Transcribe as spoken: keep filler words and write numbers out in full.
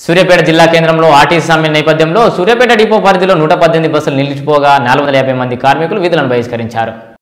సూర్యాపేట జిల్లా కేంద్రంలో ఆర్టీసీ సమ్మె నేపథ్యంలో సూర్యాపేట డిపో పరిధిలో నూట పద్దెనిమిది బస్సులు నిలిచిపోగా నాలుగు వందల యాభై మంది కార్మికులు విధులను బహిష్కరించారు.